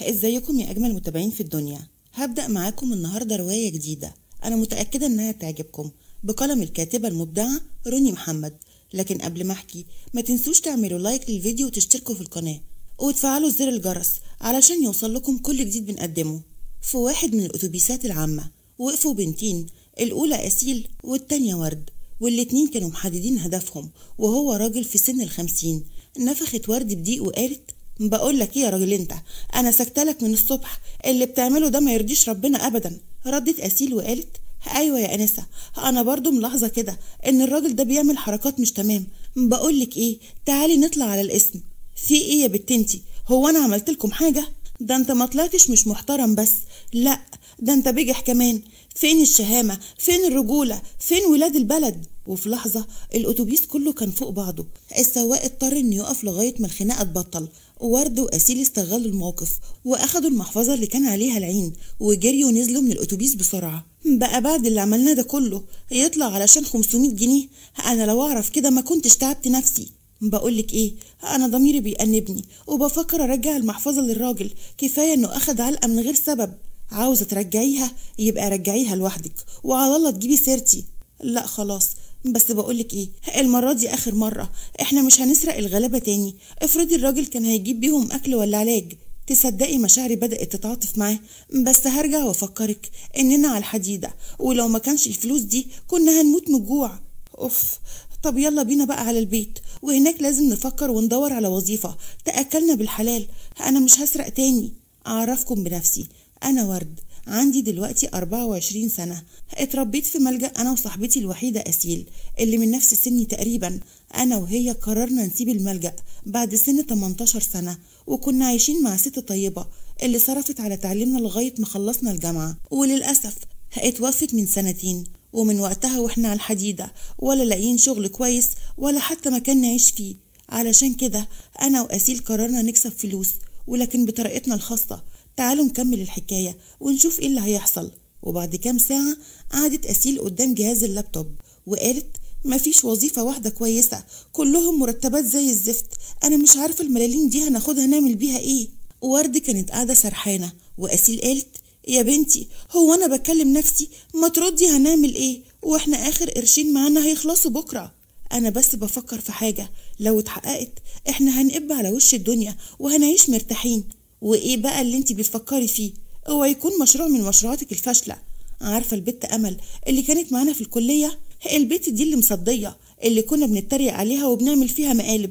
ازيكم يا اجمل متابعين في الدنيا. هبدأ معاكم النهارده رواية جديدة، انا متأكدة انها تعجبكم، بقلم الكاتبة المبدعة روني محمد. لكن قبل ما احكي ما تنسوش تعملوا لايك للفيديو وتشتركوا في القناة وتفعلوا زر الجرس علشان يوصل لكم كل جديد بنقدمه. في واحد من الاتوبيسات العامة وقفوا بنتين، الاولى اسيل والتانية ورد، والاتنين كانوا محددين هدفهم، وهو راجل في سن ال50. نفخت ورد بضيق وقالت: بقول لك ايه يا راجل انت، انا سكتلك من الصبح، اللي بتعمله ده ما يرضيش ربنا ابدا. ردت اسيل وقالت: ايوه يا انسه، انا برضو ملاحظه كده ان الراجل ده بيعمل حركات مش تمام. بقول لك ايه، تعالي نطلع على الاسم. في ايه يا بنت انتي، هو انا عملت لكم حاجه؟ ده انت ما طلعتش مش محترم بس، لا ده انت بجح كمان. فين الشهامه، فين الرجوله، فين ولاد البلد؟ وفي لحظة الأتوبيس كله كان فوق بعضه. السواق اضطر إنه يقف لغاية ما الخناقة تبطل. ورد وأسيل استغلوا الموقف وأخدوا المحفظة اللي كان عليها العين وجريوا ونزلوا من الأتوبيس بسرعة. بقى بعد اللي عملناه ده كله يطلع علشان 500 جنيه؟ أنا لو أعرف كده ما كنتش تعبت نفسي. بقولك إيه، أنا ضميري بيأنبني وبفكر أرجع المحفظة للراجل، كفاية إنه أخد علقة من غير سبب. عاوزة ترجعيها يبقى رجعيها لوحدك وعلى الله تجيبي سيرتي. لا خلاص، بس بقولك ايه، المرة دي اخر مرة، احنا مش هنسرق الغلابة تاني. افرضي الراجل كان هيجيب بيهم اكل ولا علاج. تصدقي مشاعري بدأت تتعاطف معاه، بس هرجع وافكرك اننا على الحديدة، ولو ما كانش الفلوس دي كنا هنموت من الجوع. اوف. طب يلا بينا بقى على البيت، وهناك لازم نفكر وندور على وظيفة تأكلنا بالحلال. انا مش هسرق تاني. اعرفكم بنفسي، انا ورد، عندي دلوقتي 24 سنة. اتربيت في ملجأ أنا وصاحبتي الوحيدة أسيل اللي من نفس سني تقريبا. أنا وهي قررنا نسيب الملجأ بعد سن 18 سنة، وكنا عايشين مع ست طيبة اللي صرفت على تعليمنا لغاية ما خلصنا الجامعة، وللأسف اتوفت من سنتين. ومن وقتها واحنا على الحديدة، ولا لاقيين شغل كويس ولا حتى مكان نعيش فيه. علشان كده أنا وأسيل قررنا نكسب فلوس، ولكن بطريقتنا الخاصة. تعالوا نكمل الحكاية ونشوف ايه اللي هيحصل. وبعد كام ساعة قعدت أسيل قدام جهاز اللابتوب وقالت: مفيش وظيفة واحدة كويسة، كلهم مرتبات زي الزفت. أنا مش عارفة الملاليم دي هناخدها نعمل بيها ايه. ورد كانت قاعدة سرحانة، وأسيل قالت: يا بنتي هو أنا بكلم نفسي؟ ما تردي، هنعمل ايه واحنا آخر قرشين معانا هيخلصوا بكرة. أنا بس بفكر في حاجة لو اتحققت احنا هنقب على وش الدنيا وهنعيش مرتاحين. وايه بقى اللي انتي بتفكري فيه؟ اوعى يكون مشروع من مشروعاتك الفاشله. عارفه البت امل اللي كانت معانا في الكليه؟ البت دي اللي مصديه، اللي كنا بنتريق عليها وبنعمل فيها مقالب.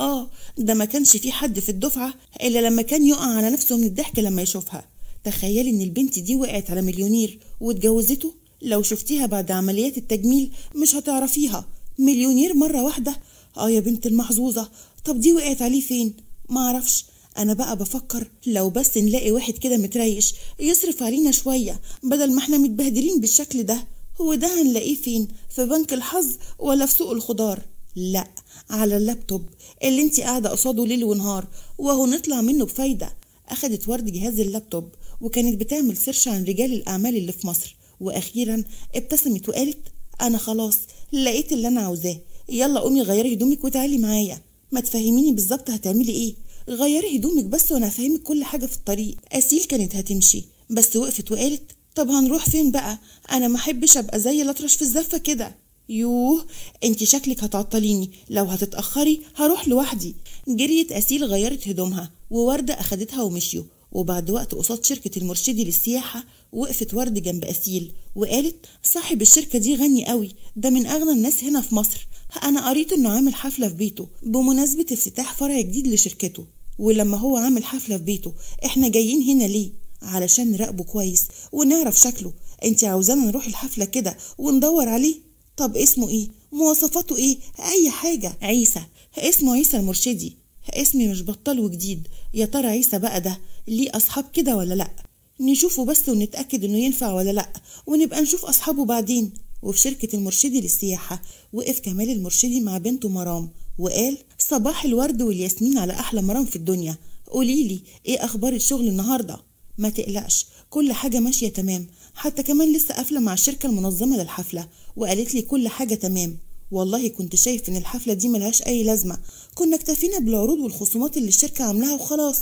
ده ما كانش في حد في الدفعه الا لما كان يقع على نفسه من الضحك لما يشوفها. تخيلي ان البنت دي وقعت على مليونير واتجوزته. لو شفتيها بعد عمليات التجميل مش هتعرفيها. مليونير مره واحده. يا بنت المحظوظه. طب دي وقعت عليه فين؟ معرفش. أنا بقى بفكر لو بس نلاقي واحد كده متريش يصرف علينا شوية بدل ما احنا متبهدلين بالشكل ده. هو ده هنلاقيه فين؟ في بنك الحظ ولا في سوق الخضار؟ لا، على اللابتوب اللي انتي قاعدة قصاده ليل ونهار، وهو نطلع منه بفايدة. أخدت ورد جهاز اللابتوب وكانت بتعمل سيرش عن رجال الأعمال اللي في مصر، وأخيرا ابتسمت وقالت: أنا خلاص لقيت اللي أنا عاوزاه. يلا قومي غيري هدومك وتعالي معايا. ما تفهميني بالظبط هتعملي ايه؟ غيري هدومك بس وانا هفهمك كل حاجه في الطريق. اسيل كانت هتمشي بس وقفت وقالت: طب هنروح فين بقى؟ انا ما احبش ابقى زي الاطرش في الزفه كده. يوه، انت شكلك هتعطليني، لو هتتاخري هروح لوحدي. جريت اسيل غيرت هدومها، وورده اخدتها ومشيوا. وبعد وقت قصاد شركه المرشدي للسياحه وقفت ورد جنب اسيل وقالت: صاحب الشركه دي غني قوي، ده من اغنى الناس هنا في مصر. انا قريت انه عامل حفله في بيته بمناسبه افتتاح فرع جديد لشركته. ولما هو عامل حفله في بيته احنا جايين هنا ليه؟ علشان نراقبه كويس ونعرف شكله. انت عاوزانا نروح الحفله كده وندور عليه؟ طب اسمه ايه؟ مواصفاته ايه؟ اي حاجه. عيسى، اسمه عيسى المرشدي. اسمي مش بطال وجديد. يا ترى عيسى بقى ده ليه اصحاب كده ولا لا؟ نشوفه بس ونتاكد انه ينفع ولا لا، ونبقى نشوف اصحابه بعدين. وفي شركة المرشدي للسياحة وقف كمال المرشدي مع بنته مرام وقال: صباح الورد والياسمين على أحلى مرام في الدنيا. قوليلي إيه أخبار الشغل النهاردة؟ ما تقلقش، كل حاجة ماشية تمام. حتى كمان لسه قافلة مع الشركة المنظمة للحفلة وقالت لي كل حاجة تمام. والله كنت شايف إن الحفلة دي ملهاش أي لازمة، كنا اكتفينا بالعروض والخصومات اللي الشركة عاملاها وخلاص.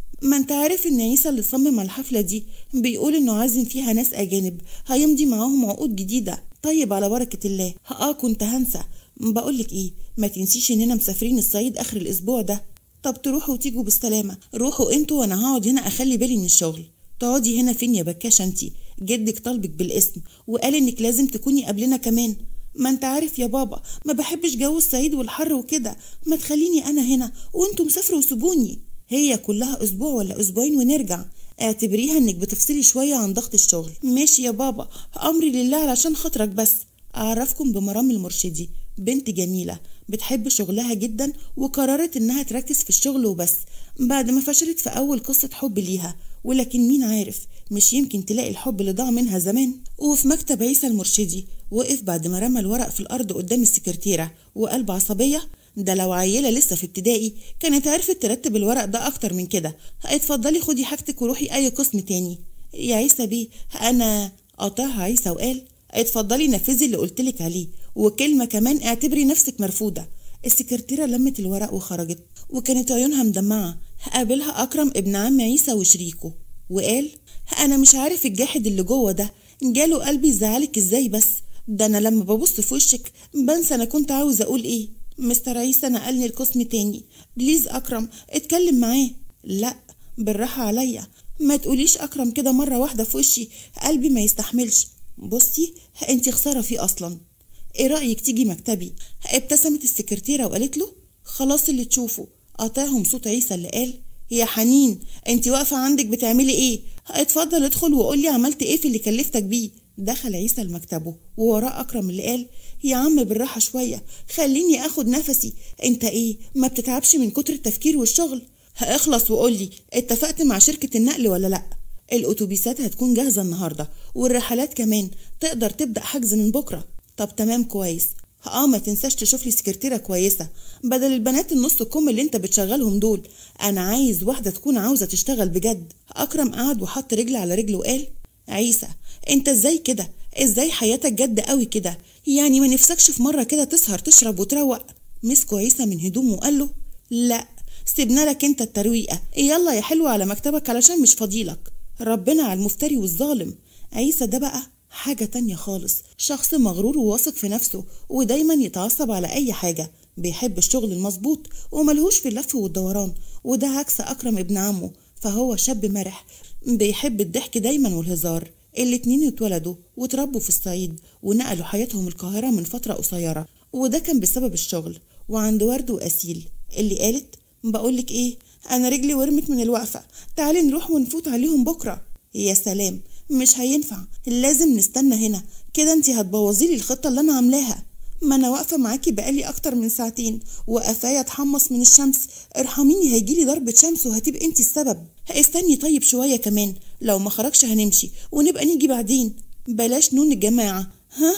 ما انت عارف ان عيسى اللي صمم على الحفلة دي بيقول انه عازم فيها ناس اجانب هيمضي معاهم عقود جديدة. طيب على بركة الله. كنت هنسى. بقولك ايه، ما تنسيش اننا مسافرين الصعيد اخر الاسبوع ده. طب تروحوا وتيجوا بالسلامة. روحوا انتوا وانا هقعد هنا اخلي بالي من الشغل. تقعدي هنا فين يا بكاشة انتي؟ جدك طالبك بالاسم وقال انك لازم تكوني قبلنا كمان. ما انت عارف يا بابا ما بحبش جو الصعيد والحر وكده. ما تخليني انا هنا وانتوا مسافروا وسيبوني. هي كلها اسبوع ولا اسبوعين ونرجع. اعتبريها انك بتفصلي شوية عن ضغط الشغل. ماشي يا بابا، امري لله علشان خاطرك. بس اعرفكم بمرام المرشدي، بنت جميلة بتحب شغلها جدا وقررت انها تركز في الشغل وبس بعد ما فشلت في اول قصة حب ليها. ولكن مين عارف، مش يمكن تلاقي الحب اللي ضاع منها زمان. وفي مكتب عيسى المرشدي وقف بعد ما رمى الورق في الارض قدام السكرتيرة وقال بعصبية: ده لو عيلة لسه في ابتدائي كانت عرفت ترتب الورق ده اكتر من كده. اتفضلي خدي حاجتك وروحي اي قسم تاني. يا عيسى بيه انا قاطعها عيسى وقال: اتفضلي نفذي اللي قلتلك عليه، وكلمة كمان اعتبري نفسك مرفوضة. السكرتيرة لمت الورق وخرجت وكانت عيونها مدمعة. قابلها أكرم ابن عم عيسى وشريكه وقال: أنا مش عارف الجاحد اللي جوه ده جاله قلبي يزعلك ازاي. بس ده أنا لما ببص في وشك بنسى أنا كنت عاوز أقول إيه. مستر عيسى نقلني القسم تاني. بليز أكرم اتكلم معاه. لا بالراحة عليا، ما تقوليش أكرم كده مرة واحدة في وشي، قلبي ما يستحملش. بصي انتي خسارة فيه أصلا. ايه رأيك تيجي مكتبي؟ ابتسمت السكرتيرة وقالت له: خلاص اللي تشوفه. قاطعهم صوت عيسى اللي قال: يا حنين انتي واقفة عندك بتعملي ايه؟ اتفضل ادخل وقولي عملت ايه في اللي كلفتك بيه. دخل عيسى لمكتبه ووراه أكرم اللي قال: يا عم بالراحة شوية، خليني اخد نفسي. انت ايه ما بتتعبش من كتر التفكير والشغل؟ اخلص وقولي اتفقت مع شركة النقل ولا لأ؟ الأتوبيسات هتكون جاهزة النهاردة والرحلات كمان تقدر تبدأ حجز من بكرة. طب تمام كويس. ما تنساش تشوف لي سكرتيرة كويسة بدل البنات النص كم اللي انت بتشغلهم دول. انا عايز واحدة تكون عاوزة تشتغل بجد. أكرم قعد وحط رجل على رجل وقال: عيسى انت ازاي كده؟ ازاي حياتك جد قوي كده؟ يعني ما نفسكش في مرة كده تسهر تشرب وتروق؟ مسكوا عيسى من هدومه وقال له: لا سيبنا لك انت الترويقة. يلا يا حلو على مكتبك علشان مش فاضيلك. ربنا على المفتري والظالم. عيسى ده بقى حاجة تانية خالص، شخص مغرور وواثق في نفسه ودايما يتعصب على أي حاجة. بيحب الشغل المظبوط وملهوش في اللف والدوران، وده عكس أكرم ابن عمه، فهو شاب مرح بيحب الضحك دايما والهزار. الاتنين اتولدوا وتربوا في الصعيد ونقلوا حياتهم القاهرة من فترة قصيرة، وده كان بسبب الشغل. وعند ورد وأسيل اللي قالت: بقولك ايه، انا رجلي ورمت من الوقفة، تعالي نروح ونفوت عليهم بكرة. يا سلام مش هينفع، لازم نستنى هنا كده، انتي هتبوظيلي الخطة اللي انا عاملاها. ما انا واقفة معاكي بقالي اكتر من ساعتين وقفايا اتحمص من الشمس. ارحميني هيجيلي ضربة شمس وهتبقى انتي السبب. استني طيب شوية كمان، لو ما خرجش هنمشي ونبقى نيجي بعدين. بلاش نون الجماعة.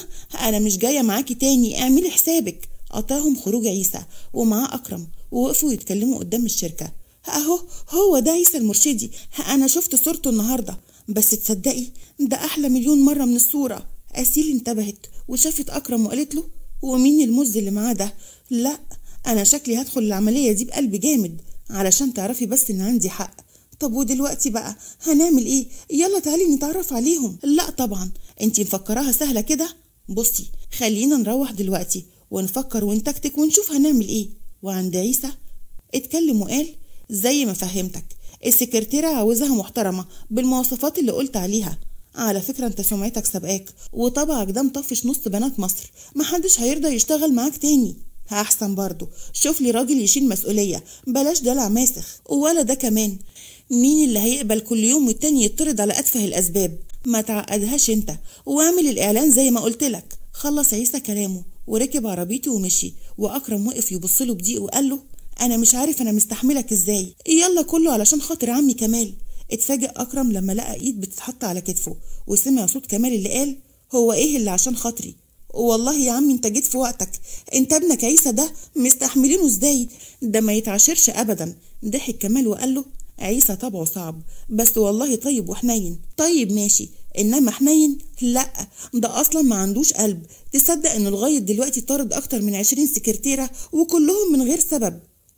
انا مش جاية معاكي تاني، اعملي حسابك. قطعهم خروج عيسى ومعاه أكرم ووقفوا يتكلموا قدام الشركة. اهو هو ده عيسى المرشدي، انا شفت صورته النهارده، بس تصدقي ده احلى مليون مرة من الصورة. أسيل انتبهت وشافت أكرم وقالت له: ومين المز اللي معاه ده؟ لا انا شكلي هدخل العملية دي بقلب جامد علشان تعرفي بس ان عندي حق. طب ودلوقتي بقى هنعمل ايه؟ يلا تعالي نتعرف عليهم. لا طبعا، انتي مفكراها سهلة كده؟ بصي خلينا نروح دلوقتي ونفكر ونتكتك ونشوف هنعمل ايه. وعند عيسى اتكلم وقال: زي ما فهمتك السكرتيرة عاوزها محترمة بالمواصفات اللي قلت عليها. على فكرة انت سمعتك سبقاك وطبعك ده مطفش نص بنات مصر، محدش هيرضى يشتغل معاك تاني. احسن برضو شوف لي راجل يشيل مسؤولية، بلاش دلع ماسخ. ولا ده كمان، مين اللي هيقبل كل يوم والتاني يطرد على أتفه الأسباب؟ ما تعقدهاش انت واعمل الإعلان زي ما قلتلك. خلص عيسى كلامه وركب عربيته ومشي، وأكرم وقف يبصله بضيق وقال له: أنا مش عارف أنا مستحملك إزاي. يلا كله علشان خاطر عمي كمال. اتفاجئ أكرم لما لقى إيد بتتحط على كتفه وسمع صوت كمال اللي قال: هو إيه اللي عشان خاطري؟ والله يا عمي انت جيت في وقتك، انت ابنك عيسى ده مستحملينه ازاي؟ ده ما يتعاشرش ابدا. ضحك كمال وقال له: عيسى طبعه صعب بس والله طيب وحنين. طيب ماشي، انما حنين لا، ده اصلا ما عندوش قلب. تصدق انه لغايه دلوقتي طارد اكتر من 20 سكرتيره وكلهم من غير سبب؟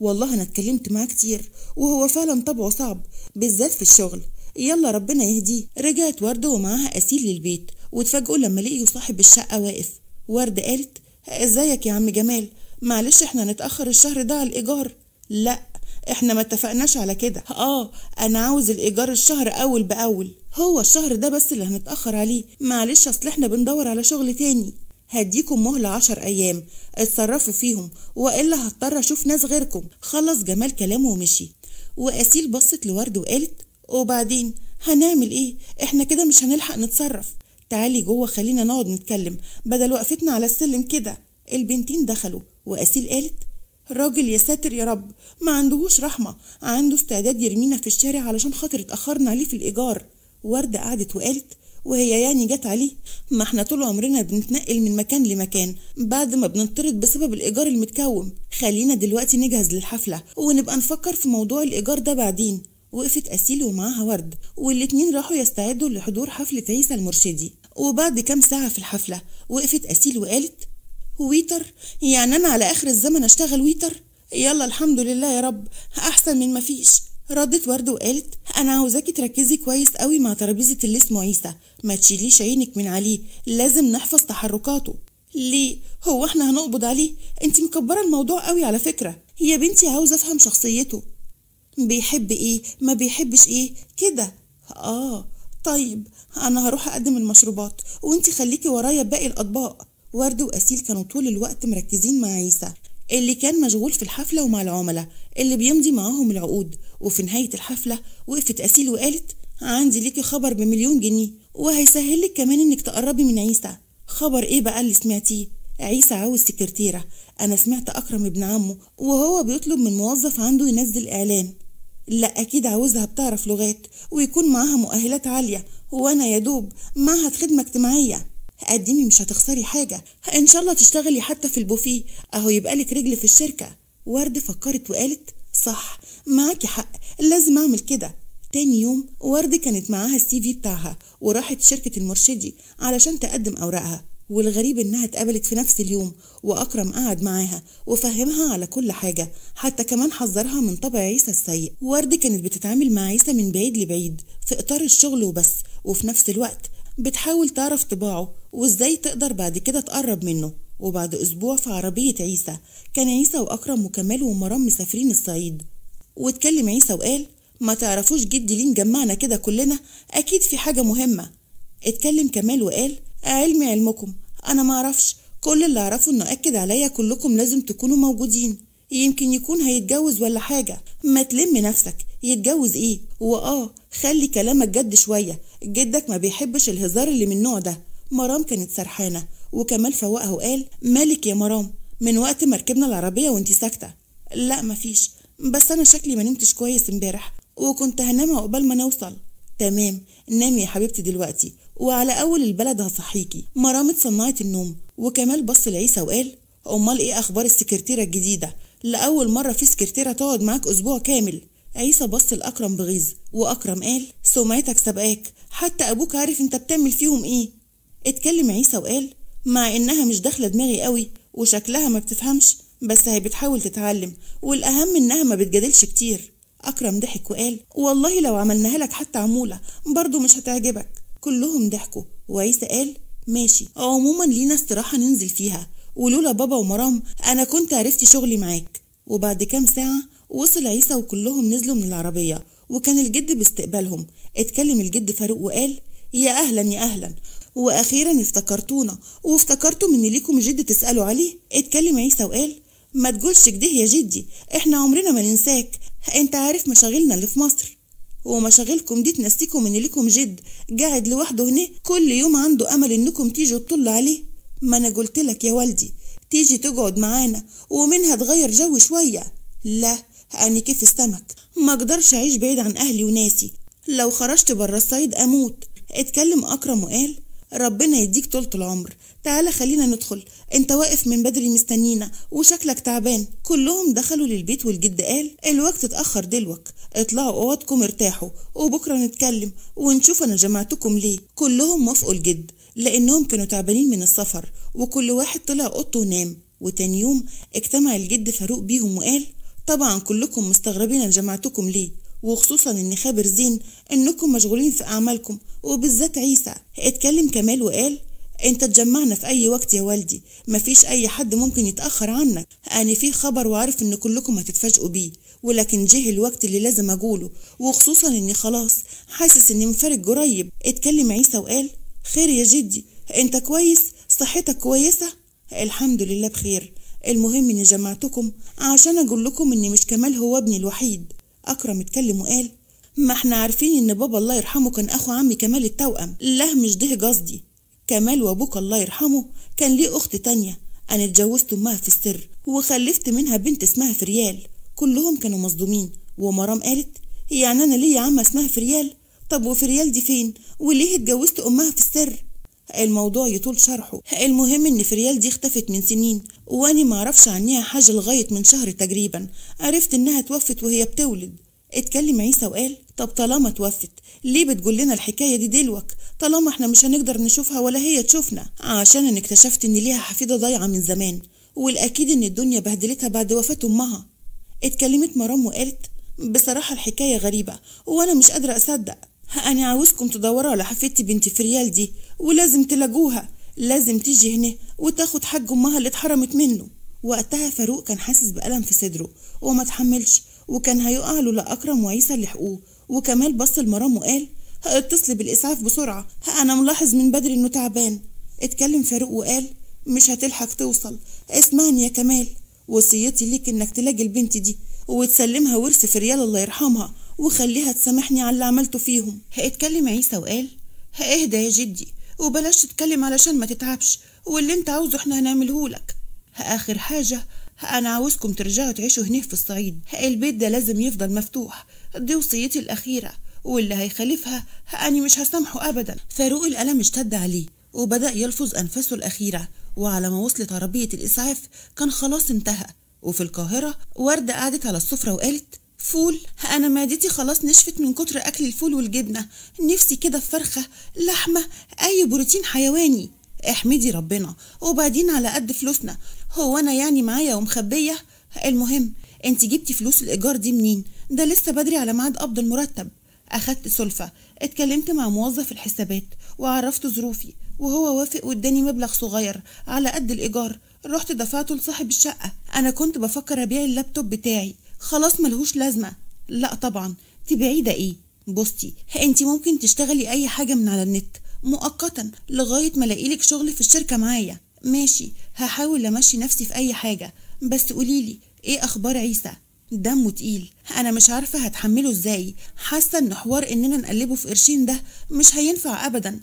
والله انا اتكلمت معاه كتير وهو فعلا طبعه صعب بالذات في الشغل. يلا ربنا يهديه. رجعت ورده ومعاها اسيل للبيت واتفاجئوا لما لقيوا صاحب الشقه واقف. ورده قالت ازيك يا عم جمال، معلش احنا هنتاخر الشهر ده على الايجار. لا احنا ما اتفقناش على كده. انا عاوز الايجار الشهر اول باول، هو الشهر ده بس اللي هنتاخر عليه، معلش اصل احنا بندور على شغل تاني. هديكم مهلة 10 أيام اتصرفوا فيهم وإلا هضطر أشوف ناس غيركم. خلص جمال كلامه ومشي. وأسيل بصت لورد وقالت وبعدين هنعمل إيه؟ إحنا كده مش هنلحق نتصرف. تعالي جوه خلينا نقعد نتكلم بدل وقفتنا على السلم كده. البنتين دخلوا وأسيل قالت راجل يا ساتر يا رب، ما عندهوش رحمة، عنده استعداد يرمينا في الشارع علشان خاطر اتأخرنا عليه في الإيجار. وردة قعدت وقالت وهي يعني جت عليه؟ ما احنا طول عمرنا بنتنقل من مكان لمكان بعد ما بنطرد بسبب الإيجار المتكوم. خلينا دلوقتي نجهز للحفلة ونبقى نفكر في موضوع الإيجار ده بعدين. وقفت أسيل ومعاها ورد والاتنين راحوا يستعدوا لحضور حفلة عيسى المرشدي. وبعد كام ساعة في الحفلة وقفت أسيل وقالت ويتر؟ يعني أنا على آخر الزمن أشتغل ويتر؟ يلا الحمد لله يا رب، أحسن من مفيش. ردت ورد وقالت انا عاوزاكي تركزي كويس قوي مع ترابيزه اللي اسمه عيسى، ما تشيليش عينك من عليه، لازم نحفظ تحركاته. ليه؟ هو احنا هنقبض عليه؟ انت مكبره الموضوع قوي على فكره. يا بنتي عاوزه افهم شخصيته، بيحب ايه ما بيحبش ايه كده. طيب انا هروح اقدم المشروبات وانت خليكي ورايا باقي الاطباق. ورد واسيل كانوا طول الوقت مركزين مع عيسى اللي كان مشغول في الحفلة ومع العملاء اللي بيمضي معاهم العقود. وفي نهاية الحفلة وقفت أسيل وقالت عندي ليكي خبر ب1,000,000 جنيه وهيسهلك كمان انك تقربي من عيسى. خبر ايه بقى اللي سمعتيه؟ عيسى عاوز سكرتيرة. انا سمعت اكرم ابن عمه وهو بيطلب من موظف عنده ينزل اعلان. لا اكيد عاوزها بتعرف لغات ويكون معاها مؤهلات عالية، وانا يا دوب معهد خدمة اجتماعية. قدمي مش هتخسري حاجة، ان شاء الله تشتغلي حتى في البوفيه اهو يبقى لك رجل في الشركة. ورد فكرت وقالت صح معاكي حق، لازم اعمل كده. تاني يوم ورد كانت معاها الCV بتاعها وراحت شركة المرشدي علشان تقدم اوراقها. والغريب انها اتقبلت في نفس اليوم واكرم قعد معاها وفهمها على كل حاجة، حتى كمان حذرها من طبع عيسى السيء. ورد كانت بتتعامل مع عيسى من بعيد لبعيد في اطار الشغل وبس، وفي نفس الوقت بتحاول تعرف طباعه وازاي تقدر بعد كده تقرب منه. وبعد اسبوع في عربية عيسى كان عيسى واكرم وكمال ومرام مسافرين الصعيد. واتكلم عيسى وقال ما تعرفوش جدي ليه مجمعنا كده كلنا؟ اكيد في حاجة مهمة. اتكلم كمال وقال علمي علمكم، انا ما اعرفش، كل اللي اعرفه انه اكد عليا كلكم لازم تكونوا موجودين، يمكن يكون هيتجوز ولا حاجة. ما تلم نفسك، يتجوز ايه؟ خلي كلامك جد شوية، جدك ما بيحبش الهزار اللي من النوع ده. مرام كانت سرحانة وكمال فوقها وقال مالك يا مرام، من وقت ما ركبنا العربية وانتي ساكتة. لا مفيش، بس انا شكلي ما نمتش كويس امبارح وكنت هنام عقبال ما نوصل. تمام نامي يا حبيبتي دلوقتي وعلى اول البلد هصحيكي. مرام اتصنعت النوم وكمال بص لعيسى وقال امال ايه اخبار السكرتيرة الجديدة؟ لاول مرة في سكرتيرة تقعد معاك اسبوع كامل. عيسى بص لأكرم بغيظ واكرم قال سمعتك سبقاك، حتى ابوك عارف انت بتعمل فيهم ايه. اتكلم عيسى وقال مع انها مش داخله دماغي قوي وشكلها ما بتفهمش، بس هي بتحاول تتعلم والاهم انها ما بتجادلش كتير. اكرم ضحك وقال والله لو عملناها لك حتى عموله برضو مش هتعجبك. كلهم ضحكوا وعيسى قال ماشي، عموما لينا استراحه ننزل فيها، ولولا بابا ومرام انا كنت عرفت شغلي معاك. وبعد كام ساعه وصل عيسى وكلهم نزلوا من العربيه وكان الجد باستقبالهم. اتكلم الجد فاروق وقال يا اهلا يا اهلا، واخيرا افتكرتونا وافتكرتم ان ليكم جد تسالوا عليه. اتكلم عيسى وقال ما تقولش كده يا جدي، احنا عمرنا ما ننساك، انت عارف مشاغلنا اللي في مصر ومشاغلكم دي تنسيكم ان ليكم جد قاعد لوحده هنا كل يوم عنده امل انكم تيجوا تطلوا عليه. ما انا قلت لك يا والدي تيجي تقعد معانا ومنها تغير جو شويه. لا انا كيف السمك، ما اقدرش اعيش بعيد عن اهلي وناسي، لو خرجت بره الصعيد اموت. اتكلم اكرم وقال ربنا يديك طولة العمر، تعالى خلينا ندخل، انت واقف من بدري مستنينا وشكلك تعبان. كلهم دخلوا للبيت والجد قال الوقت اتأخر دلوك، اطلعوا اوضكم ارتاحوا وبكرة نتكلم ونشوف انا جمعتكم ليه. كلهم وافقوا الجد لانهم كانوا تعبانين من السفر وكل واحد طلع اوضته ونام. وتاني يوم اجتمع الجد فاروق بيهم وقال طبعا كلكم مستغربين أنا جمعتكم ليه، وخصوصا إني خابر زين إنكم مشغولين في أعمالكم، وبالذات عيسى. اتكلم كمال وقال: انت تجمعنا في اي وقت يا والدي، مفيش اي حد ممكن يتأخر عنك. انا في خبر وعارف ان كلكم هتتفاجئوا بيه، ولكن جه الوقت اللي لازم اقوله، وخصوصا اني خلاص حاسس اني مفارق قريب. اتكلم عيسى وقال: خير يا جدي، انت كويس؟ صحتك كويسة؟ الحمد لله بخير. المهم اني جمعتكم عشان اقول لكم ان مش كمال هو ابني الوحيد. اكرم اتكلم وقال: ما احنا عارفين ان بابا الله يرحمه كان اخو عمي كمال التوأم. لا مش ده قصدي، كمال وابوك الله يرحمه كان ليه اخت تانية، انا اتجوزت امها في السر وخلفت منها بنت اسمها فريال. كلهم كانوا مصدومين، ومرام قالت: يعني انا ليا عمه اسمها فريال؟ طب وفريال دي فين؟ وليه اتجوزت امها في السر؟ الموضوع يطول شرحه. المهم ان فريال دي اختفت من سنين، واني معرفش عنيها حاجه لغايه من شهر تقريبا عرفت انها توفت وهي بتولد. اتكلم عيسى وقال: طب طالما توفت ليه بتقول لنا الحكايه دي دلوك، طالما احنا مش هنقدر نشوفها ولا هي تشوفنا؟ عشان انا اكتشفت ان ليها حفيده ضايعه من زمان، والاكيد ان الدنيا بهدلتها بعد وفاه امها. اتكلمت مرام وقالت: بصراحه الحكايه غريبه وانا مش قادره اصدق. انا عاوزكم تدوروا على حفيدتي بنت فريال دي، ولازم تلاقوها، لازم تيجي هنا وتاخد حق امها اللي اتحرمت منه. وقتها فاروق كان حاسس بألم في صدره وما تحملش، وكان هيقع له لأكرم وعيسى اللي لحقوه. وكمال بص لمرام وقال: اتصلي بالإسعاف بسرعة، أنا ملاحظ من بدري إنه تعبان. اتكلم فاروق وقال: مش هتلحق توصل. اسمعني يا كمال، وصيتي ليك إنك تلاقي البنت دي وتسلمها ورث فريال الله يرحمها، وخليها تسامحني على اللي عملته فيهم. اتكلم عيسى وقال: اهدى يا جدي وبلاش تتكلم علشان ما تتعبش، واللي انت عاوزه احنا هنعملهولك. آخر حاجة أنا عاوزكم ترجعوا تعيشوا هنا في الصعيد، البيت ده لازم يفضل مفتوح، دي وصيتي الأخيرة، واللي هيخالفها أنا مش هسامحه أبدا. فاروق الألم اشتد عليه وبدأ يلفظ أنفاسه الأخيرة، وعلى ما وصلت عربية الإسعاف كان خلاص انتهى. وفي القاهرة وردة قعدت على السفرة وقالت: فول، أنا معدتي خلاص نشفت من كتر أكل الفول والجبنة، نفسي كده في فرخة، لحمة، أي بروتين حيواني. احمدي ربنا، وبعدين على قد فلوسنا، هو انا يعني معايا ومخبيه؟ المهم انت جبتي فلوس الايجار دي منين؟ ده لسه بدري على ميعاد قبض المرتب. اخدت سلفة، اتكلمت مع موظف الحسابات وعرفت ظروفي، وهو وافق واداني مبلغ صغير على قد الايجار، رحت دفعته لصاحب الشقه. انا كنت بفكر ابيع اللابتوب بتاعي، خلاص ملهوش لازمه. لا طبعا، تبيعيه ده ايه؟ بصي انت ممكن تشتغلي اي حاجه من على النت مؤقتا لغاية ما الاقيلك شغل في الشركة معايا. ماشي، هحاول امشي نفسي في اي حاجة، بس قوليلي ايه اخبار عيسى؟ دمه تقيل، انا مش عارفة هتحمله ازاي، حاسة ان حوار اننا نقلبه في قرشين ده مش هينفع ابدا،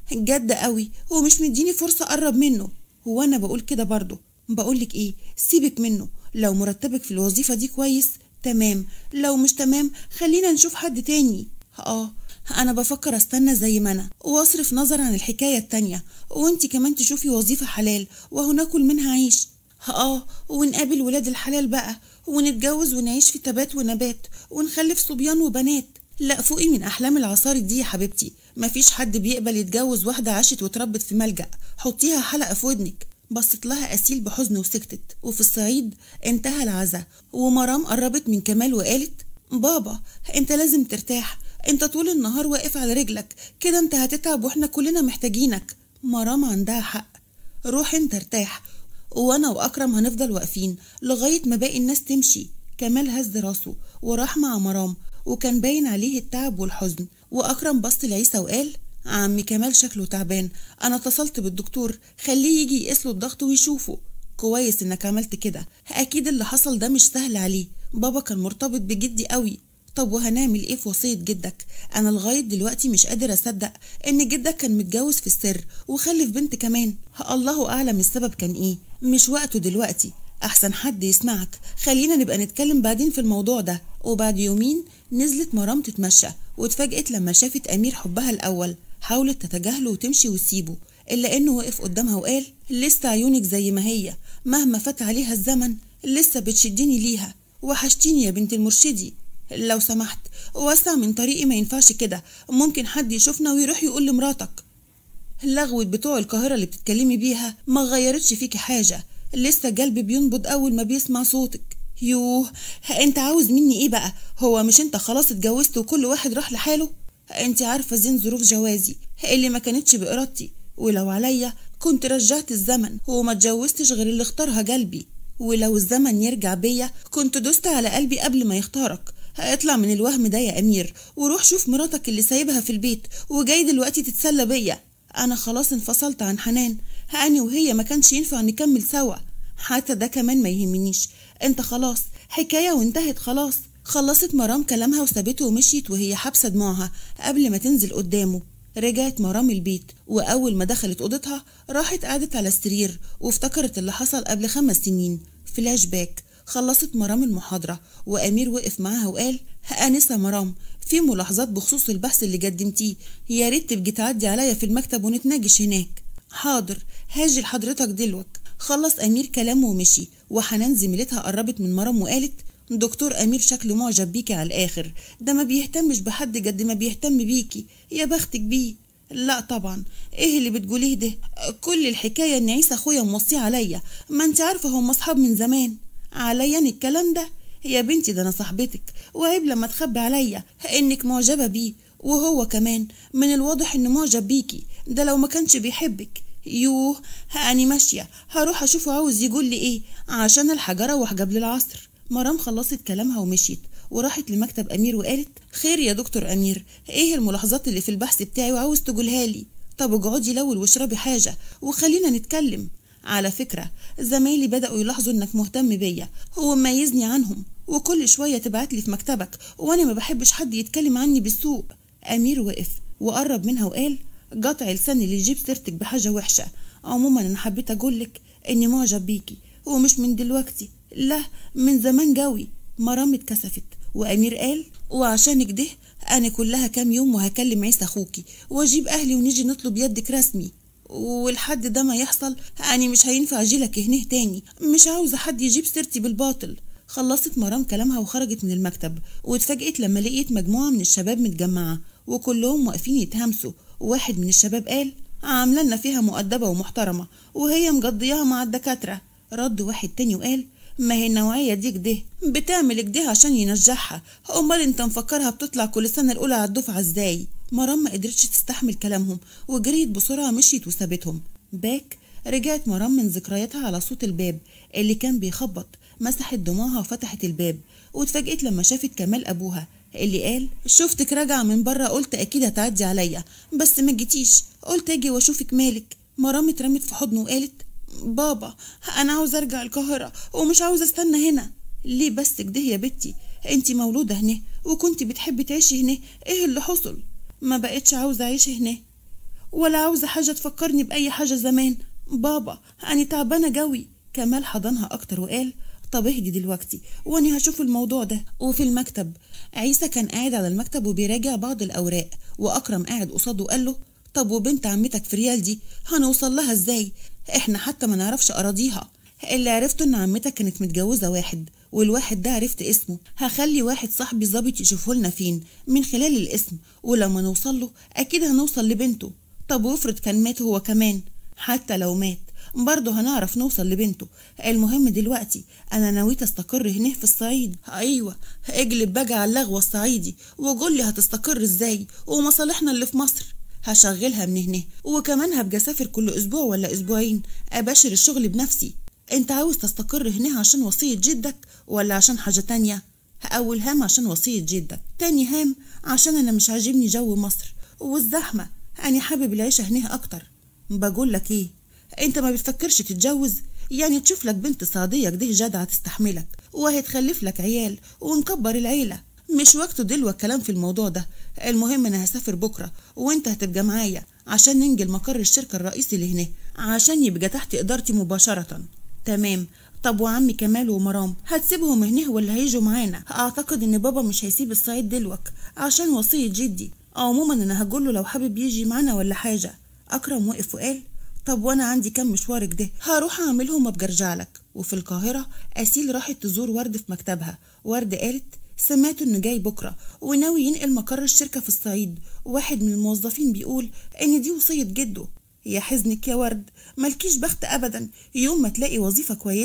جد قوي ومش مديني فرصة اقرب منه. هو انا بقول كده برضه؟ بقولك ايه، سيبك منه، لو مرتبك في الوظيفة دي كويس تمام، لو مش تمام خلينا نشوف حد تاني. انا بفكر استنى زي ما انا واصرف نظر عن الحكاية التانية، وانتي كمان تشوفي وظيفة حلال وهناكل منها عيش. ونقابل ولاد الحلال بقى، ونتجوز ونعيش في تبات ونبات، ونخلف صبيان وبنات. لا فوقي من احلام العصاري دي يا حبيبتي، مفيش حد بيقبل يتجوز واحدة عاشت وتربت في ملجأ. حطيها حلقة في ودنك. بصت لها أسيل بحزن وسكتت. وفي الصعيد انتهى العزا، ومرام قربت من كمال وقالت: بابا انت لازم ترتاح، انت طول النهار واقف على رجلك كده، انت هتتعب واحنا كلنا محتاجينك. مرام عندها حق، روح انت ارتاح، وانا واكرم هنفضل واقفين لغاية ما باقي الناس تمشي. كمال هز راسه وراح مع مرام، وكان باين عليه التعب والحزن. واكرم بص لعيسى وقال: عمي كمال شكله تعبان، انا اتصلت بالدكتور، خليه يجي يقيسله الضغط ويشوفه. كويس انك عملت كده، اكيد اللي حصل ده مش سهل عليه، بابا كان مرتبط بجدي قوي. طب وهنعمل ايه في وصية جدك؟ انا لغاية دلوقتي مش قادر اصدق ان جدك كان متجوز في السر وخلف بنت كمان. الله اعلم السبب كان ايه، مش وقته دلوقتي، احسن حد يسمعك، خلينا نبقى نتكلم بعدين في الموضوع ده. وبعد يومين نزلت مرام تتمشى، واتفاجئت لما شافت امير حبها الاول، حاولت تتجاهله وتمشي وتسيبه، الا انه وقف قدامها وقال: لسه عيونك زي ما هي، مهما فات عليها الزمن لسه بتشديني ليها، وحشتيني يا بنت المرشدي، لو سمحت وسع من طريقي، ما ينفعش كده، ممكن حد يشوفنا ويروح يقول لمراتك. اللغوة بتوع القاهرة اللي بتتكلمي بيها ما غيرتش فيكي حاجة، لسه قلبي بينبض أول ما بيسمع صوتك. يوه، انت عاوز مني ايه بقى؟ هو مش انت خلاص اتجوزت وكل واحد راح لحاله؟ انت عارفة زين ظروف جوازي اللي ما كانتش بإرادتي، ولو عليا كنت رجعت الزمن وما اتجوزتش غير اللي اختارها قلبي، ولو الزمن يرجع بيا كنت دوست على قلبي قبل ما يختارك. اطلع من الوهم ده يا أمير، وروح شوف مراتك اللي سايبها في البيت وجاي دلوقتي تتسلى بيا. انا خلاص انفصلت عن حنان، أنا وهي ما كانش ينفع نكمل سوا، حتى ده كمان ما يهمنيش. انت خلاص حكاية وانتهت خلاص. خلصت مرام كلامها وسابته ومشيت وهي حابسة دموعها قبل ما تنزل قدامه. رجعت مرام البيت، وأول ما دخلت أوضتها راحت قعدت على السرير وافتكرت اللي حصل قبل 5 سنين. فلاش باك. خلصت مرام المحاضرة وأمير وقف معاها وقال: آنسة مرام، في ملاحظات بخصوص البحث اللي قدمتيه، يا ريت تبقي تعدي عليا في المكتب ونتناقش هناك. حاضر، هاجي لحضرتك دلوقتي. خلص أمير كلامه ومشي، وحنان زميلتها قربت من مرام وقالت: دكتور أمير شكله معجب بيكي على الآخر، ده ما بيهتمش بحد قد ما بيهتم بيكي، يا بختك بيه. لا طبعا، ايه اللي بتقوليه ده؟ كل الحكاية ان عيسى اخويا موصيه عليا، ما انت عارفة هم اصحاب من زمان. عليا الكلام ده؟ يا بنتي ده انا صاحبتك، وعيب لما تخبي عليا انك معجبة بيه، وهو كمان من الواضح انه معجب بيكي، ده لو ما كانش بيحبك. يوه، أنا ماشية هروح أشوفه عاوز يقول لي إيه، عشان الحاجة أروح قبل العصر. مرام خلصت كلامها ومشيت وراحت لمكتب أمير وقالت: خير يا دكتور أمير، إيه الملاحظات اللي في البحث بتاعي وعاوز تقولها لي؟ طب اقعدي الأول واشربي حاجة وخلينا نتكلم. على فكرة زمايلي بدأوا يلاحظوا إنك مهتم بيا ومميزني عنهم، وكل شوية تبعتلي في مكتبك، وأنا ما بحبش حد يتكلم عني بالسوء. أمير وقف وقرب منها وقال: قطع لساني اللي يجيب سيرتك بحاجة وحشة. عموما أنا حبيت أقولك إني معجب بيكي، ومش من دلوقتي، لا من زمان قوي. مرام اتكسفت، وأمير قال: وعشانك ده أنا كلها كام يوم وهكلم عيسى أخوكي وأجيب أهلي ونيجي نطلب يدك رسمي، والحد ده ما يحصل أنا مش هينفع أجيلك هنيه تاني، مش عاوزة حد يجيب سيرتي بالباطل. خلصت مرام كلامها وخرجت من المكتب، واتفاجئت لما لقيت مجموعة من الشباب متجمعة وكلهم واقفين يتهمسوا. واحد من الشباب قال: عامله لنا فيها مؤدبة ومحترمة وهي مقضياها مع الدكاترة. رد واحد تاني وقال: ما هي النوعية دي كده بتعمل كده عشان ينجحها، امال انت مفكرها بتطلع كل سنة الأولى على الدفعة ازاي؟ مرام ما قدرتش تستحمل كلامهم وجريت بسرعة، مشيت وسابتهم. باك. رجعت مرام من ذكرياتها على صوت الباب اللي كان بيخبط، مسحت دموعها وفتحت الباب، واتفاجئت لما شافت كمال أبوها اللي قال: شفتك راجعة من بره، قلت أكيد هتعدي عليا بس ما جيتيش، قلت أجي وأشوفك مالك. مرام اترمت في حضنه وقالت: بابا أنا عاوز أرجع القاهرة ومش عاوز أستنى هنا. ليه بس كده يا بنتي؟ أنتي مولودة هنا وكنتي بتحبي تعيشي هنا، إيه اللي حصل؟ ما بقتش عاوزة أعيش هنا، ولا عاوزة حاجة تفكرني بأي حاجة زمان. بابا أنا تعبانة قوي. كمال حضنها أكتر وقال: طب اهدي دلوقتي وأنا هشوف الموضوع ده. وفي المكتب عيسى كان قاعد على المكتب وبيراجع بعض الأوراق، وأكرم قاعد قصاده وقال له: طب وبنت عمتك في ريال دي هنوصل لها ازاي؟ احنا حتى ما نعرفش أراضيها. اللي عرفته إن عمتك كانت متجوزة واحد، والواحد ده عرفت اسمه، هخلي واحد صاحبي ظابط يشوفه لنا فين من خلال الاسم، ولما نوصل له أكيد هنوصل لبنته. طب وافرض كان مات هو كمان؟ حتى لو مات برضه هنعرف نوصل لبنته. المهم دلوقتي أنا نويت أستقر هنا في الصعيد. أيوة، اجلب بقى على اللغوة الصعيدي وقول لي هتستقر ازاي، ومصالحنا اللي في مصر هشغلها من هنا، وكمان هبقى أسافر كل أسبوع ولا أسبوعين أباشر الشغل بنفسي. أنت عاوز تستقر هنا عشان وصية جدك ولا عشان حاجة تانية؟ أول هام عشان وصية جدك، تاني هام عشان أنا مش عاجبني جو مصر والزحمة، أنا حابب العيشة هنا أكتر. بقول لك إيه، أنت ما بتفكرش تتجوز؟ يعني تشوف لك بنت صعيدية كده جدعة تستحملك وهتخلف لك عيال ونكبر العيلة. مش وقته دلوقتي كلام في الموضوع ده. المهم أنا هسافر بكرة وأنت هتبقى معايا عشان ننجل مقر الشركة الرئيسي اللي هنا عشان يبقى تحت إدارتي مباشرة. تمام. طب وعمي كمال ومرام هتسيبهم هنا ولا هيجوا معانا؟ أعتقد إن بابا مش هيسيب الصعيد دلوقتي عشان وصية جدي. عموما أنا هقوله لو حابب يجي معانا ولا حاجة. أكرم وقف وقال: طب وانا عندي كام مشوار كده هروح اعملهم وابقى ارجع لك. وفي القاهره اسيل راحت تزور ورد في مكتبها. ورد قالت: سمعت انه جاي بكره وناوي ينقل مقر الشركه في الصعيد، واحد من الموظفين بيقول ان دي وصيه جده. يا حزنك يا ورد، مالكيش بخت ابدا يوم ما تلاقي وظيفه كويسه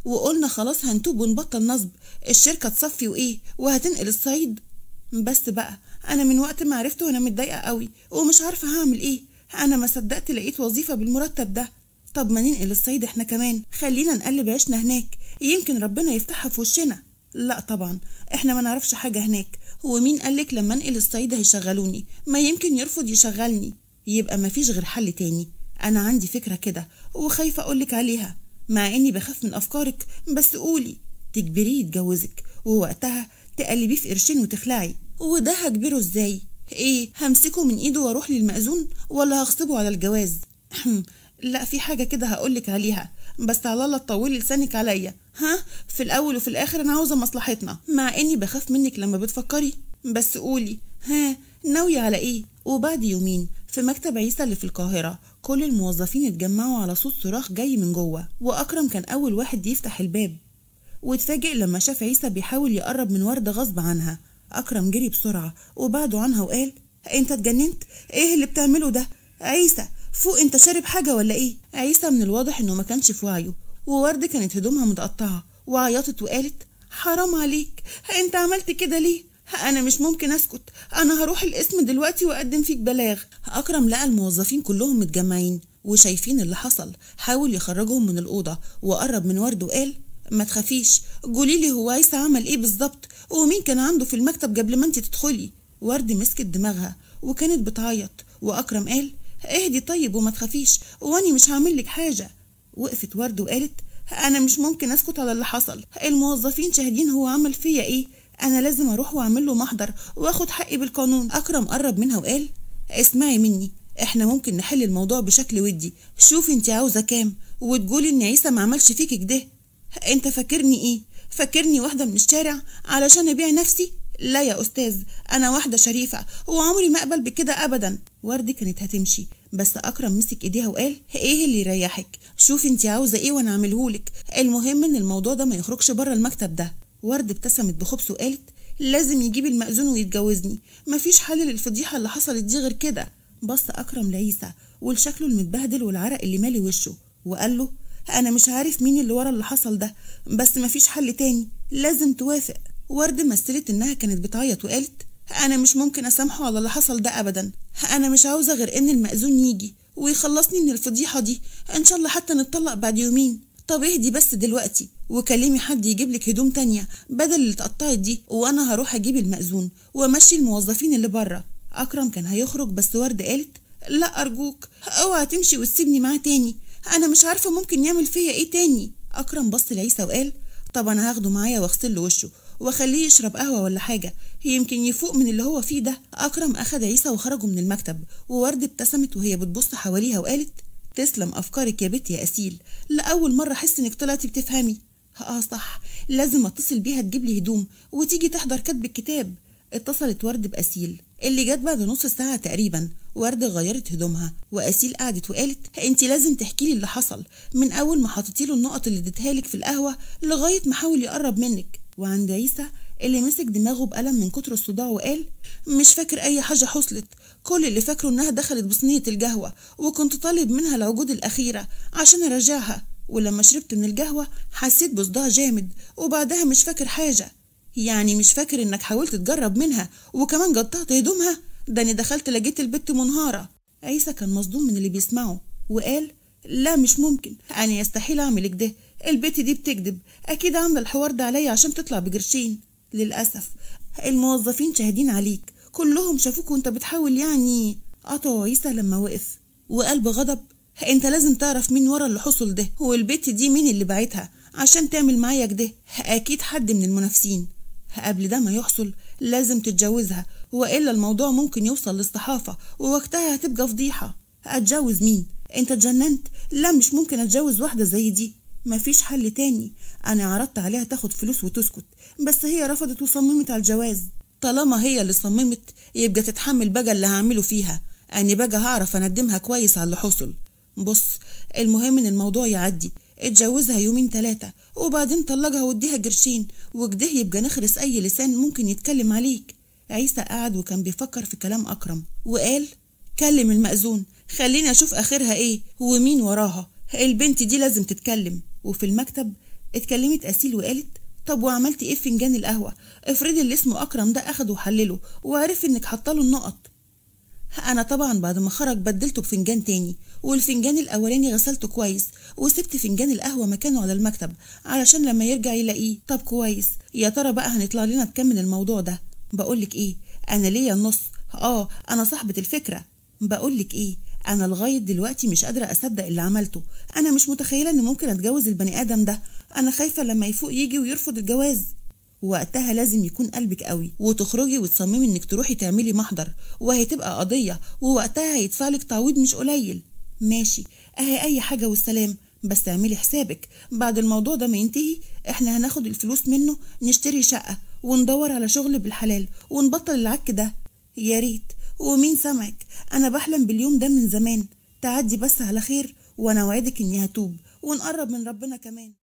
وقلنا خلاص هنتوب ونبطل نصب، الشركة تصفي وإيه وهتنقل الصعيد. بس بقى أنا من وقت ما عرفت وأنا متضايقة قوي ومش عارفة هعمل إيه. أنا ما صدقت لقيت وظيفة بالمرتب ده. طب ما ننقل الصعيد إحنا كمان، خلينا نقلب عيشنا هناك، يمكن ربنا يفتحها في وشنا. لا طبعا، إحنا ما نعرفش حاجة هناك، ومين قالك لما انقل الصعيد هيشغلوني؟ ما يمكن يرفض يشغلني. يبقى ما فيش غير حل تاني. أنا عندي فكرة كده وخايفة أقولك عليها، مع إني بخاف من أفكارك، بس قولي. تجبريه يتجوزك، ووقتها تقلبيه في قرشين وتخلعي. وده هجبره إزاي؟ إيه، همسكه من إيده وأروح للمأذون ولا هغصبه على الجواز؟ لا، في حاجة كده هقولك عليها، بس على الله تطولي لسانك عليا. ها، في الأول وفي الآخر أنا عاوزة مصلحتنا، مع إني بخاف منك لما بتفكري. بس قولي، ها، ناوية على إيه؟ وبعد يومين في مكتب عيسى اللي في القاهرة، كل الموظفين اتجمعوا على صوت صراخ جاي من جوه، وأكرم كان أول واحد يفتح الباب، واتفاجئ لما شاف عيسى بيحاول يقرب من وردة غصب عنها. أكرم جري بسرعة وبعده عنها وقال: أنت اتجننت؟ إيه اللي بتعمله ده؟ عيسى فوق، أنت شارب حاجة ولا إيه؟ عيسى من الواضح إنه ما كانش في وعيه، ووردة كانت هدومها متقطعة وعيطت وقالت: حرام عليك، أنت عملت كده ليه؟ أنا مش ممكن أسكت، أنا هروح القسم دلوقتي وأقدم فيك بلاغ. أكرم لقى الموظفين كلهم متجمعين وشايفين اللي حصل، حاول يخرجهم من الأوضة وقرب من ورد وقال: ما تخافيش، قوليلي هو عيسى عمل إيه بالظبط، ومين كان عنده في المكتب قبل ما أنت تدخلي. ورد مسكت دماغها وكانت بتعيط، وأكرم قال: اهدي طيب وما تخافيش، وأني مش هعملك حاجة. وقفت ورد وقالت: أنا مش ممكن أسكت على اللي حصل، الموظفين شاهدين هو عمل فيا إيه، أنا لازم أروح وأعمل له محضر وآخد حقي بالقانون. أكرم قرب منها وقال: اسمعي مني، إحنا ممكن نحل الموضوع بشكل ودي، شوفي أنت عاوزة كام وتقولي إن عيسى ما عملش فيك كده. أنت فاكرني إيه؟ فاكرني واحدة من الشارع علشان أبيع نفسي؟ لا يا أستاذ، أنا واحدة شريفة وعمري ما أقبل بكده أبدا. وردة كانت هتمشي، بس أكرم مسك إيديها وقال: إيه اللي يريحك؟ شوفي أنت عاوزة إيه وأنا أعملهولك، المهم إن الموضوع ده ما يخرجش بره المكتب ده. وردة ابتسمت بخبث وقالت: لازم يجيب المأذون ويتجوزني، مفيش حل للفضيحة اللي حصلت دي غير كده. بص أكرم لعيسى ولشكله المتبهدل والعرق اللي مالي وشه، وقال له: أنا مش عارف مين اللي ورا اللي حصل ده، بس مفيش حل تاني، لازم توافق. ورد مثلت إنها كانت بتعيط وقالت: أنا مش ممكن أسامحه على اللي حصل ده أبدا، أنا مش عاوزة غير إن المأذون يجي ويخلصني من الفضيحة دي، إن شاء الله حتى نتطلق بعد يومين. طب اهدي بس دلوقتي وكلمي حد يجيب لك هدوم تانية بدل اللي اتقطعت دي، وأنا هروح أجيب المأذون وأمشي الموظفين اللي بره. أكرم كان هيخرج، بس ورد قالت: لا أرجوك، اوعى تمشي وتسيبني معاه تاني، أنا مش عارفة ممكن يعمل فيا إيه تاني. أكرم بص لعيسى وقال: طب أنا هاخده معايا واغسل له وشه واخليه يشرب قهوة ولا حاجة، يمكن يفوق من اللي هو فيه ده. أكرم أخد عيسى وخرجوا من المكتب، وورد ابتسمت وهي بتبص حواليها وقالت: تسلم أفكارك يا بنت يا أسيل، لأول مرة أحس إنك طلعتي بتفهمي. صح، لازم أتصل بيها تجيب لي هدوم وتيجي تحضر كتب الكتاب. اتصلت ورد بأسيل اللي جت بعد نص ساعة تقريبا. ورد غيرت هدومها وأسيل قعدت وقالت: انتي لازم تحكي لي اللي حصل من أول ما حطيتي له النقط اللي اديتها لك في القهوة لغاية ما حاول يقرب منك. وعند عيسى اللي مسك دماغه بقلم من كتر الصداع وقال: مش فاكر أي حاجة حصلت، كل اللي فاكره إنها دخلت بصينية القهوة وكنت طالب منها العقود الأخيرة عشان أرجعها، ولما شربت من القهوة حسيت بصداع جامد وبعدها مش فاكر حاجة. يعني مش فاكر إنك حاولت تجرب منها وكمان قطعت هدومها؟ ده أنا دخلت لقيت البت منهارة. عيسى كان مصدوم من اللي بيسمعه وقال: لا مش ممكن، أنا يستحيل أعمل كده، البت دي بتكذب، أكيد عاملة الحوار ده عليا عشان تطلع بقرشين. للأسف الموظفين شاهدين عليك، كلهم شافوك وانت بتحاول يعني. قطعوا عيسى لما وقف وقال بغضب: انت لازم تعرف مين ورا اللي حصل ده، والبت دي مين اللي باعتها عشان تعمل معايا كده، أكيد حد من المنافسين. قبل ده ما يحصل لازم تتجوزها، وإلا الموضوع ممكن يوصل للصحافة ووقتها هتبقى فضيحة. أتجوز مين؟ انت اتجننت؟ لا مش ممكن أتجوز واحدة زي دي، مفيش حل تاني. أنا عرضت عليها تاخد فلوس وتسكت، بس هي رفضت وصممت على الجواز. طالما هي اللي صممت يبقى تتحمل بقى اللي هعمله فيها، أنا بقى هعرف أندمها كويس على اللي حصل. بص، المهم إن الموضوع يعدي، اتجوزها يومين 3 وبعدين طلقها واديها قرشين، وكده يبقى نخرس أي لسان ممكن يتكلم عليك. عيسى قعد وكان بيفكر في كلام أكرم وقال: كلم المأذون، خليني أشوف آخرها إيه ومين وراها، البنت دي لازم تتكلم. وفي المكتب اتكلمت أسيل وقالت: طب وعملتي ايه في فنجان القهوة؟ افرضي اللي اسمه أكرم ده أخده وحلله وعرف إنك حطاله النقط. أنا طبعا بعد ما خرج بدلته بفنجان تاني، والفنجان الأولاني غسلته كويس وسبت فنجان القهوة مكانه على المكتب علشان لما يرجع يلاقيه. طب كويس، يا ترى بقى هنطلع لنا نكمل الموضوع ده. بقولك ايه، أنا ليا النص. أنا صاحبة الفكرة. بقولك ايه، أنا لغاية دلوقتي مش قادرة أصدق اللي عملته. أنا مش متخيلة إن ممكن أتجوز البني آدم ده. أنا خايفة لما يفوق يجي ويرفض الجواز. وقتها لازم يكون قلبك قوي وتخرجي وتصممي انك تروحي تعملي محضر، وهتبقى قضية، ووقتها هيدفعلك تعويض مش قليل. ماشي، اهي اي حاجة والسلام، بس اعملي حسابك بعد الموضوع ده ما ينتهي احنا هناخد الفلوس منه نشتري شقة وندور على شغل بالحلال ونبطل العك ده. يا ريت، ومين سمعك، انا بحلم باليوم ده من زمان. تعدي بس على خير وانا وعدك اني هتوب ونقرب من ربنا كمان.